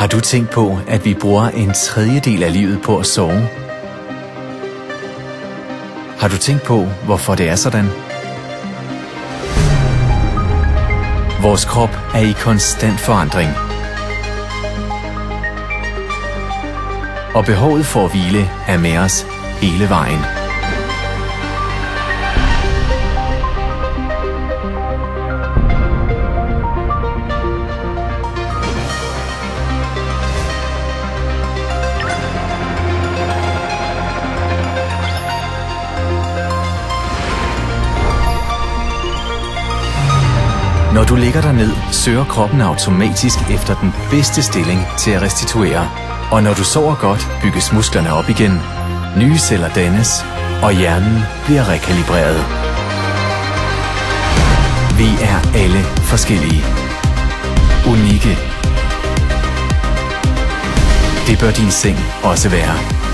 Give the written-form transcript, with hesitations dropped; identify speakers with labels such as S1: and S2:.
S1: Har du tænkt på, at vi bruger en tredjedel af livet på at sove? Har du tænkt på, hvorfor det er sådan? Vores krop er i konstant forandring. Og behovet for at hvile er med os hele vejen. Når du ligger dig ned, søger kroppen automatisk efter den bedste stilling til at restituere. Og når du sover godt, bygges musklerne op igen. Nye celler dannes, og hjernen bliver rekalibreret. Vi er alle forskellige. Unikke. Det bør din seng også være.